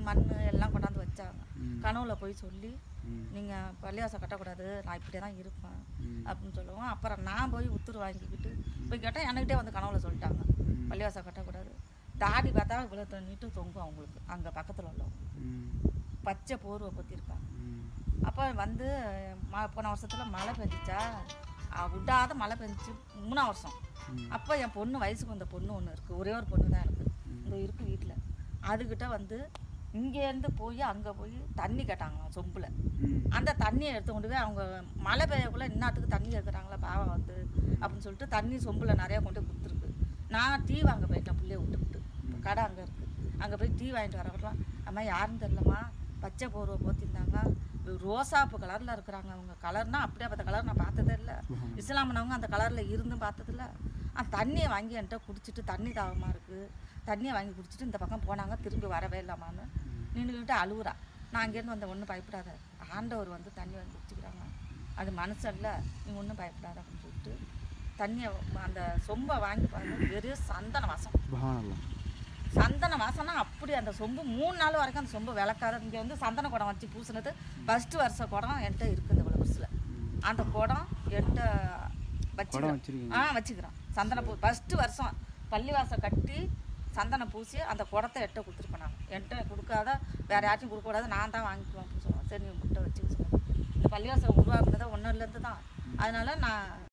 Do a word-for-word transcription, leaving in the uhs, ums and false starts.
மண் எல்லாம் கொண்டாந்து வச்சாங்க. கனவுல போய் சொல்லி நீங்கள் பள்ளிவாசல் கட்டக்கூடாது, நான் இப்படியே தான் இருப்பேன் அப்படின்னு சொல்லுவோம். அப்புறம் நான் போய் உத்தரவு வாங்கிக்கிட்டு போய் கேட்டால் என்கிட்டே வந்து கனவுல சொல்லிட்டாங்க பள்ளிவாசல் கட்டக்கூடாது. தாடி பார்த்தா இவ்வளோ தண்ணிட்டு தொங்கும் அவங்களுக்கு. அங்கே பக்கத்தில் உள்ளவங்க பச்சை போர்வை பற்றிருக்காங்க. அப்போ வந்து ம போன வருஷத்தில் மழை பெஞ்சிச்சா, விடாத மழை பெஞ்சிச்சு மூணாம் வருஷம். அப்போ என் பொண்ணு வயசுக்கு வந்த பொண்ணு ஒன்று இருக்குது, ஒரே ஒரு பொண்ணு தான் இருக்குது, இந்த இருக்குது வீட்டில். அதுக்கிட்ட வந்து இங்கேருந்து போய் அங்கே போய் தண்ணி கேட்டாங்களாம் சொம்பில். அந்த தண்ணியை எடுத்து கொண்டு போய் அவங்க மழை பெய்யக்குள்ளே இன்னாத்துக்கு தண்ணி எடுக்கிறாங்களா பாவம் வந்து அப்படின்னு சொல்லிட்டு தண்ணி சொம்பில் நிறையா கொண்டு போய் கொடுத்துருக்கு. நான் டீ வாங்க போயிட்டேன் பிள்ளைய விட்டுவிட்டு, கடை அங்கே இருக்குது, அங்கே போய் டீ வாங்கிட்டு வரலாம். அம்மா யாருன்னு தெரியலம்மா, பச்சை போர்வை போத்திருந்தாங்க, ரோசாப்பு கலரில் இருக்கிறாங்க. அவங்க கலர்னால் அப்படியே பார்த்த கலர் நான் பார்த்ததே இல்லை. இஸ்லாமினவங்க அந்த கலரில் இருந்தும் பார்த்ததில்ல. அந்த தண்ணியை வாங்கி என்கிட்ட குடிச்சிட்டு தண்ணி தாகமாக இருக்குது, தண்ணியை வாங்கி குடிச்சிட்டு இந்த பக்கம் போனாங்க, திரும்பி வரவே இல்லாமான்னு நின்றுக்கிட்டு அழுகுறா. நான் அங்கேருந்து வந்த ஒன்றும் பயப்படாத, ஆண்டவர் வந்து தண்ணி வாங்கி குடிச்சிக்கிறாங்க, அது மனுஷன்ல, நீங்கள் ஒன்றும் பயப்படாத அப்படின்னு சொல்லிட்டு தண்ணியை அந்த சொம்பை வாங்கி பாருங்க, வெறும் சந்தன வாசம். சந்தன வாசம்னா அப்படி அந்த சொம்பு மூணு நாள் வரைக்கும் அந்த சொம்பு விளக்காத. இங்கே வந்து சந்தன குடம் வச்சு பூசினது ஃபஸ்ட்டு வருஷ குடம் என்கிட்ட இருக்குது. இந்த இவ்வளோ வருஷத்தில் அந்த குடம் என்கிட்ட வச்சுக்கிறேன். ஆ வச்சுக்கிறேன் சந்தன பூ. ஃபஸ்ட்டு வருஷம் பள்ளிவாசல் கட்டி சந்தனம் பூசி அந்த குடத்தை எட்ட கொடுத்துருப்பேன். நான் என்கிட்ட கொடுக்காத வேறு யாச்சும் கொடுக்கக்கூடாது, நான் தான் வாங்கிக்குவேன் அப்படின்னு சொல்லுவேன். சரி நீ முட்டை வச்சுக்க சொல்லுவேன். இந்த பள்ளிவாசல் உருவாக்குனதை ஒன்றுலேருந்து தான். அதனால நான்